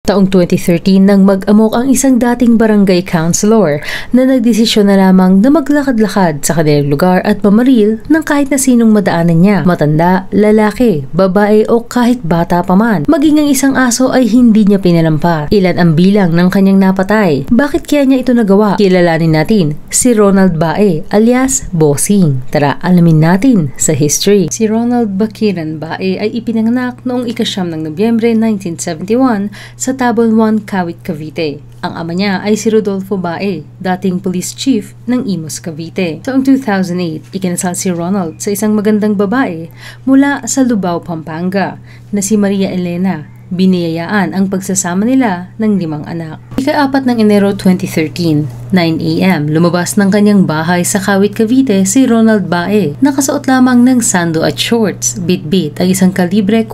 Taong 2013 nang mag-amok ang isang dating barangay councilor na nagdesisyon na lamang na maglakad-lakad sa kanilang lugar at mamaril ng kahit na sinong madaanan niya. Matanda, lalaki, babae o kahit bata pa man. Maging ang isang aso ay hindi niya pinalampas. Ilan ang bilang ng kanyang napatay? Bakit kaya niya ito nagawa? Kilalanin natin si Ronald Bae alias Bossing. Tara, alamin natin sa history. Si Ronald Bakiran Bae ay ipinanganak noong ika-9 ng Nobyembre 1971 sa Tabon 1, Kawit, Cavite. Ang ama niya ay si Rodolfo Bae, dating police chief ng Imus, Cavite. Taong 2008, ikinasal si Ronald sa isang magandang babae mula sa Lubao, Pampanga na si Maria Elena. Biniyayaan ang pagsasama nila ng 5 anak. Ika-4 ng Enero 2013, 9 AM, lumabas ng kanyang bahay sa Kawit, Cavite si Ronald Bae. Nakasuot lamang ng sando at shorts, bit-bit ang isang kalibre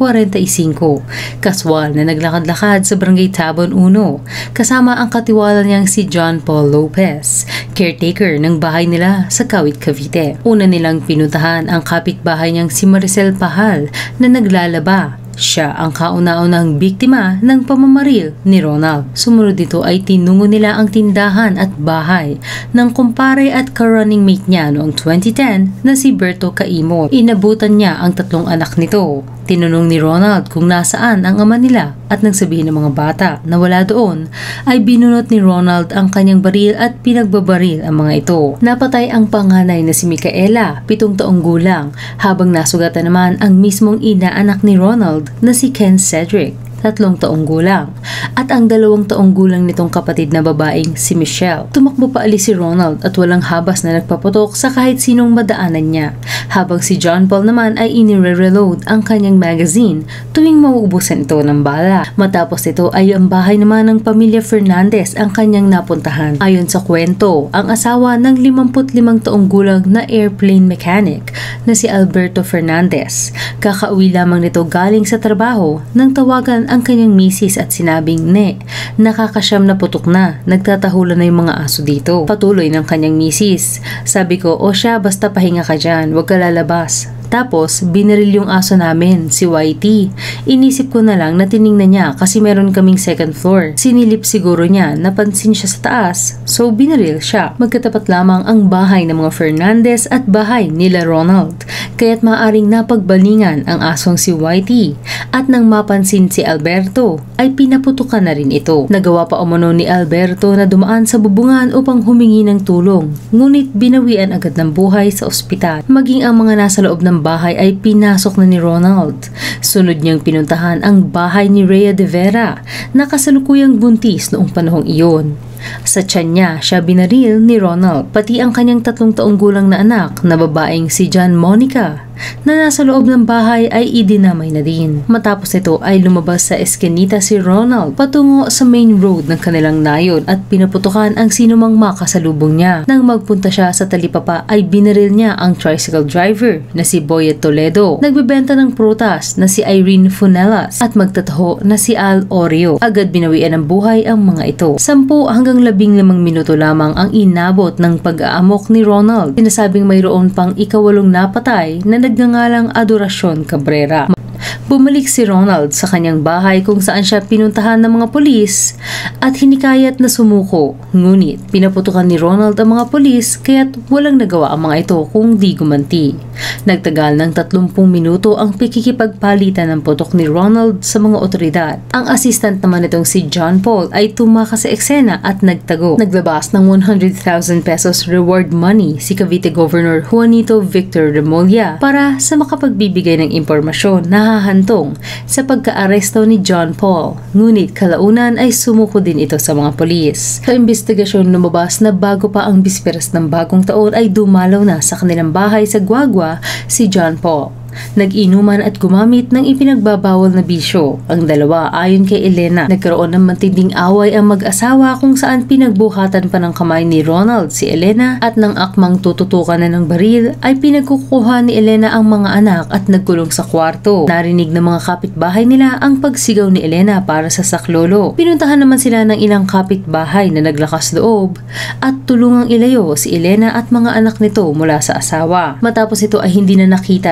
45. Kaswal na naglakad-lakad sa Barangay Tabon 1, kasama ang katiwala niyang si John Paul Lopez, caretaker ng bahay nila sa Kawit, Cavite. Una nilang pinuntahan ang kapitbahay niyang si Maricel Pahal na naglalaba. Siya ang kauna-unang biktima ng pamamaril ni Ronald. Sumunod dito ay tinungo nila ang tindahan at bahay ng kumpare at ka-running mate niya noong 2010 na si Berto Caimon. Inabutan niya ang 3 anak nito. Tinanong ni Ronald kung nasaan ang ama nila at nang sabihin ng mga bata na wala doon, ay binunot ni Ronald ang kanyang baril at pinagbabaril ang mga ito. Napatay ang panganay na si Micaela, 7 taong gulang, habang nasugatan naman ang mismong ina-anak ni Ronald na si Ken Cedric, 3 taong gulang, at ang 2 taong gulang nitong kapatid na babaeng si Michelle. Tumakbo pa alis si Ronald at walang habas na nagpaputok sa kahit sinong madaanan niya, habang si John Paul naman ay inire-reload ang kanyang magazine tuwing mauubusan ito ng bala. Matapos ito ay ang bahay naman ng pamilya Fernandez ang kanyang napuntahan. Ayon sa kwento, ang asawa ng 55 taong gulang na airplane mechanic na si Alberto Fernandez, kakauwi lamang nito galing sa trabaho nang tawagan ang kanyang misis at sinabing, nakakasyam na putok na, nagtatahulan na yung mga aso dito. Patuloy ng kanyang misis, sabi ko, o siya, basta pahinga ka dyan, huwag ka lalabas. Tapos, binaril yung aso namin, si Whitey. Inisip ko na lang na tiningnan niya kasi meron kaming 2nd floor. Sinilip siguro niya, napansin siya sa taas, so binaril siya. Magkatapat lamang ang bahay ng mga Fernandez at bahay nila Ronald, kaya't maaring napagbalingan ang asong si Whitey. At nang mapansin si Alberto, ay pinaputukan na rin ito. Nagawa pa umano ni Alberto na dumaan sa bubungan upang humingi ng tulong, ngunit binawian agad ng buhay sa ospital. Maging ang mga nasa loob ng bahay ay pinasok na ni Ronald. Sunod niyang pinuntahan ang bahay ni Rhea de Vera na kasalukuyang buntis noong panahong iyon. Sa tiyan niya, siya binaril ni Ronald, pati ang kanyang 3 taong gulang na anak na babaeng si John Monica na nasa loob ng bahay ay idinamay na din. Matapos ito ay lumabas sa eskinita si Ronald patungo sa main road ng kanilang nayon at pinaputukan ang sinumang makasalubong niya. Nang magpunta siya sa talipapa ay binaril niya ang tricycle driver na si Boyet Toledo, nagbebenta ng prutas na si Irene Funelas at magtataho na si Al Oreo. Agad binawian ng buhay ang mga ito. 10 hanggang 15 minuto lamang ang inabot ng pag-aamok ni Ronald. Sinasabing mayroon pang ika-8 napatay na nagngangalang Adoracion Cabrera. Bumalik si Ronald sa kanyang bahay kung saan siya pinuntahan ng mga pulis at hinikayat na sumuko. Ngunit pinaputukan ni Ronald ang mga pulis kaya't walang nagawa ang mga ito kung di gumanti. Nagtagal ng 30 minuto ang pikikipagpalitan ng putok ni Ronald sa mga otoridad. Ang assistant naman nitong si John Paul ay tumakas sa eksena at nagtago. Naglabas ng 100,000 pesos reward money si Cavite Governor Juanito Victor Remulla para sa makapagbibigay ng impormasyon na hahantong sa pagka-aresto ni John Paul. Ngunit kalaunan ay sumuko din ito sa mga polis. Sa investigasyon lumabas na bago pa ang bisperas ng bagong taon ay dumalaw na sa kanilang bahay sa Guagua si John Paul. Nag-inuman at gumamit ng ipinagbabawal na bisyo. Ang dalawa ayon kay Elena, nagkaroon ng matinding away ang mag-asawa kung saan pinagbuhatan pa ng kamay ni Ronald si Elena at nang akmang tututukan na ng baril ay pinagkukuha ni Elena ang mga anak at nagkulong sa kwarto. Narinig ng mga kapitbahay nila ang pagsigaw ni Elena para sa saklolo. Pinuntahan naman sila ng ilang kapitbahay na naglakas loob at tulungang ilayo si Elena at mga anak nito mula sa asawa. Matapos ito ay hindi na nakita si Ronald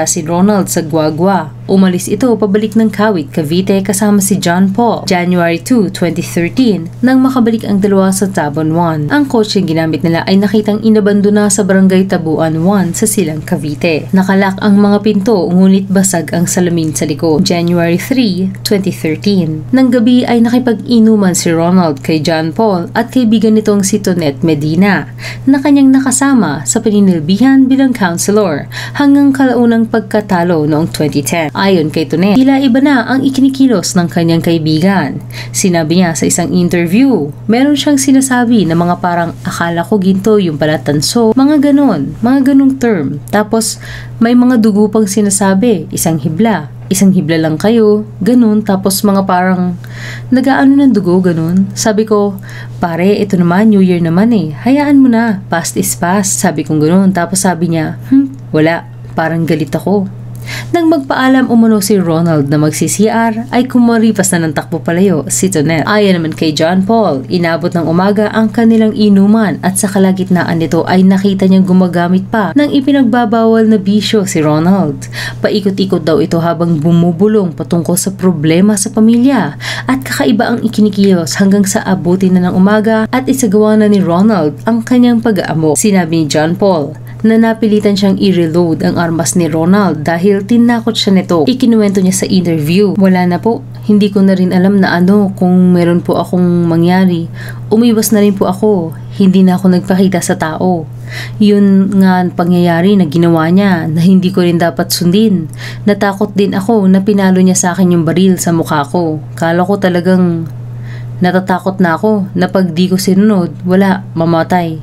Ronald sa Guagua. Umalis ito pabalik ng Kawit, Cavite kasama si John Paul, January 2, 2013, nang makabalik ang dalawa sa Tabon 1. Ang kotseng ginamit nila ay nakitang inabandona sa Barangay Tabuan 1 sa Silang, Cavite. Nakalak ang mga pinto ngunit basag ang salamin sa likod. January 3, 2013. Nang gabi ay nakipag-inuman si Ronald kay John Paul at kaibigan nitong si Tonet Medina na kanyang nakasama sa paninilbihan bilang counselor hanggang kalaunang pagkatalo noong 2010. Ayon kay Tonet, tila iba na ang ikinikilos ng kanyang kaibigan. Sinabi niya sa isang interview, meron siyang sinasabi na mga parang akala ko ginto yung pala tanso, mga ganong term. Tapos may mga dugo pang sinasabi, isang hibla lang kayo, ganun, tapos mga parang nagaano ng dugo, ganun. Sabi ko, pare, ito naman, New Year naman eh, hayaan mo na, past is past, sabi kong ganun. Tapos sabi niya, wala, parang galit ako. Nang magpaalam umano si Ronald na magsi-CR ay kumaripas na ng takbo palayo si Tonet. Ayon naman kay John Paul, inabot ng umaga ang kanilang inuman at sa kalagitnaan nito ay nakita niyang gumagamit pa ng ipinagbabawal na bisyo si Ronald. Paikot-ikot daw ito habang bumubulong patungkol sa problema sa pamilya at kakaiba ang ikinikilos hanggang sa abutin na ng umaga at isagawa na ni Ronald ang kanyang pag-aamok. Sinabi ni John Paul na napilitan siyang i-reload ang armas ni Ronald dahil tinakot siya nito. Ikinuwento niya sa interview, wala na po, hindi ko na rin alam na kung meron po akong mangyari. Umiwas na rin po ako, hindi na ako nagpakita sa tao. Yun nga pangyayari na ginawa niya na hindi ko rin dapat sundin. Natakot din ako na pinalo niya sa akin yung baril sa mukha ko. Kala ko talagang natatakot na ako na pag di ko sinunod, wala, mamatay.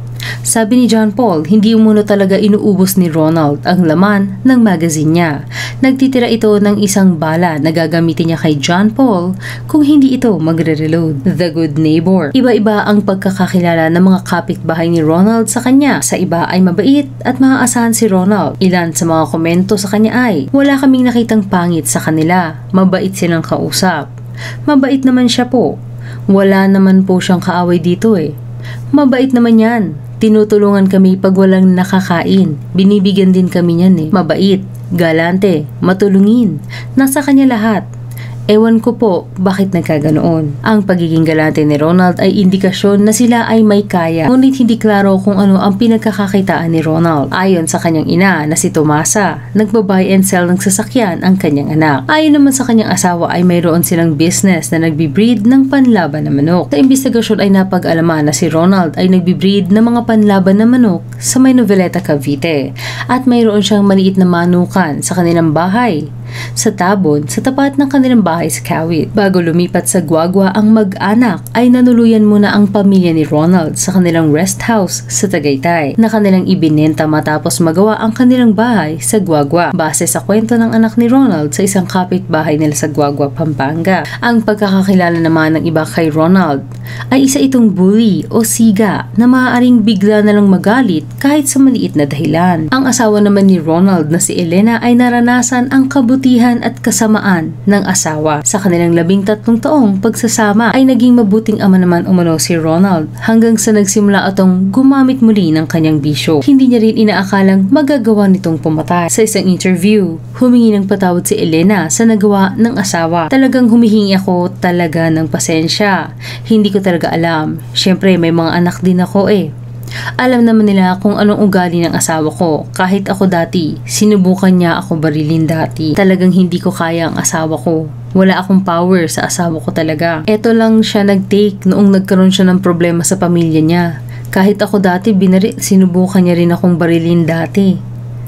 Sabi ni John Paul, hindi umuno talaga inuubos ni Ronald ang laman ng magazine niya. Nagtitira ito ng isang bala na gagamitin niya kay John Paul kung hindi ito magre-reload. The Good Neighbor. Iba-iba ang pagkakakilala ng mga kapitbahay ni Ronald sa kanya. Sa iba ay mabait at maaasahan si Ronald. Ilan sa mga komento sa kanya ay, wala kaming nakitang pangit sa kanila. Mabait silang kausap. Mabait naman siya po. Wala naman po siyang kaaway dito eh. Mabait naman yan. Tinutulungan kami pag walang nakakain. Binibigyan din kami niyan eh. Mabait, galante, matulungin. Nasa kanya lahat. Ewan ko po bakit nagkaganoon. Ang pagiging galante ni Ronald ay indikasyon na sila ay may kaya. Ngunit hindi klaro kung ano ang pinagkakakitaan ni Ronald. Ayon sa kanyang ina na si Tomasa, nagbabuy and sell ng sasakyan ang kanyang anak. Ayon naman sa kanyang asawa ay mayroon silang business na nagbibreed ng panlaban na manok. Sa imbestigasyon ay napag-alaman na si Ronald ay nagbibreed ng mga panlaban na manok sa May Noveleta, Cavite. At mayroon siyang maliit na manukan sa kanilang bahay sa Tabon, sa tapat ng kanilang bahay sa Kawit. Bago lumipat sa Guagua ang mag-anak, ay nanuluyan muna ang pamilya ni Ronald sa kanilang rest house sa Tagaytay na kanilang ibinenta matapos magawa ang kanilang bahay sa Guagua. Base sa kwento ng anak ni Ronald sa isang kapitbahay nila sa Guagua, Pampanga. Ang pagkakakilala naman ng iba kay Ronald ay isa itong bully o siga na maaaring bigla na lang magalit kahit sa maliit na dahilan. Ang asawa naman ni Ronald na si Elena ay naranasan ang kabutihan at kasamaan ng asawa. Sa kanilang 13 taong pagsasama ay naging mabuting ama naman umano si Ronald hanggang sa nagsimula itong gumamit muli ng kanyang bisyo. Hindi niya rin inaakalang magagawa nitong pumatay. Sa isang interview, humingi ng patawad si Elena sa nagawa ng asawa. Talagang humihingi ako talaga ng pasensya. Hindi ko talaga alam. Siyempre may mga anak din ako eh. Alam naman nila kung anong ugali ng asawa ko. Kahit ako dati, sinubukan niya ako barilin dati. Talagang hindi ko kaya ang asawa ko. Wala akong power sa asawa ko talaga. Eto lang siya nag-take noong nagkaroon siya ng problema sa pamilya niya. Kahit ako dati, sinubukan niya rin akong barilin dati.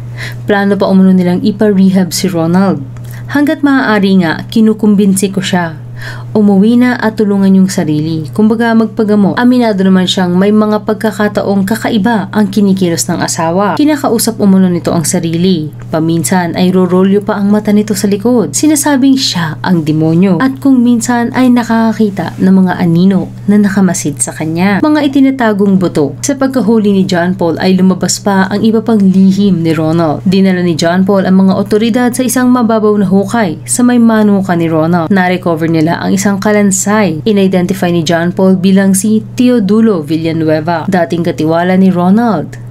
Plano pa umano nilang ipa-rehab si Ronald. Hanggat maaari nga, kinukumbinsi ko siya. Umuwi na at tulungan yung sarili. Kumbaga magpagamot. Aminado naman siyang may mga pagkakataong kakaiba ang kinikilos ng asawa. Kinakausap umano nito ang sarili. Paminsan ay rorolyo pa ang mata nito sa likod. Sinasabing siya ang demonyo. At kung minsan ay nakakakita ng mga anino na nakamasid sa kanya. Mga itinatagong buto. Sa pagkahuli ni John Paul ay lumabas pa ang iba pang lihim ni Ronald. Dinala ni John Paul ang mga otoridad sa isang mababaw na hukay sa may manuka ni Ronald. Na-recover nila ang isang kalansay. In-identify ni John Paul bilang si Teodulo Villanueva, dating katiwala ni Ronald.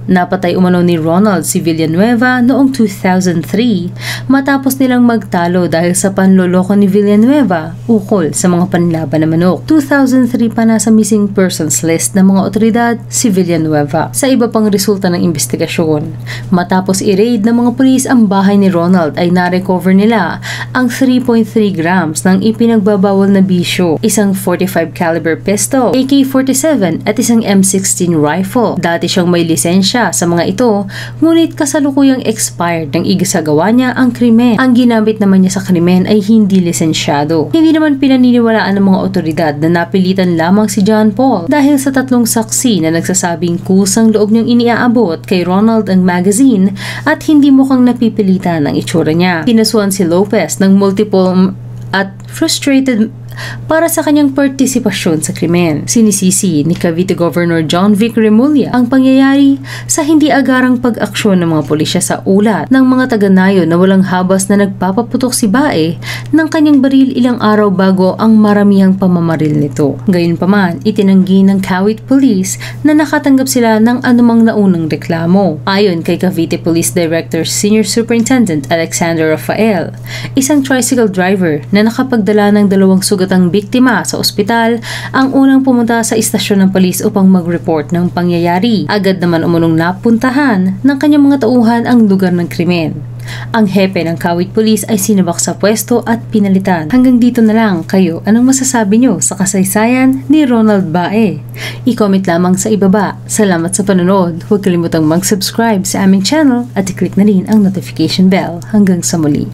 Napatay umano ni Ronald si Villanueva noong 2003 matapos nilang magtalo dahil sa panloloko ni Villanueva ukol sa mga panlaban na manok. 2003 pa nasa missing persons list ng mga otoridad si Villanueva. Sa iba pang resulta ng investigasyon, matapos i-raid ng mga pulis ang bahay ni Ronald ay na-recover nila ang 3.3 grams ng ipinagbabawal na bisyo, isang 45 caliber pistol, AK-47 at isang M16 rifle. Dati siyang may lisensya sa mga ito, ngunit kasalukuyang expired nang igisagawa niya ang krimen. Ang ginamit naman niya sa krimen ay hindi lisensyado. Hindi naman pinaniniwalaan ng mga otoridad na napilitan lamang si John Paul dahil sa tatlong saksi na nagsasabing kusang loob niyang iniaabot kay Ronald ang magazine at hindi mukhang napipilitan ang itsura niya. Kinasuhan si Lopez ng multiple at frustrated para sa kanyang partisipasyon sa krimen. Sinisisi ni Cavite Governor John Vic Remulla ang pangyayari sa hindi agarang pag-aksyon ng mga pulisya sa ulat ng mga taga-Nayo na walang habas na nagpapaputok si Bae ng kanyang baril ilang araw bago ang maramihang pamamaril nito. Gayunpaman, itinanggi ng Kawit Police na nakatanggap sila ng anumang naunang reklamo. Ayon kay Cavite Police Director Senior Superintendent Alexander Rafael, isang tricycle driver na nakapagdala ng 2 sugat ang biktima sa ospital ang unang pumunta sa istasyon ng pulis upang mag-report ng pangyayari. Agad naman umunong napuntahan ng kanyang mga tauhan ang lugar ng krimen. Ang hepe ng Kawit Police ay sinabak sa pwesto at pinalitan. Hanggang dito na lang kayo. Anong masasabi nyo sa kasaysayan ni Ronald Bae? I-comment lamang sa ibaba. Salamat sa panonood. Huwag kalimutang mag-subscribe sa aming channel at i-click na rin ang notification bell. Hanggang sa muli.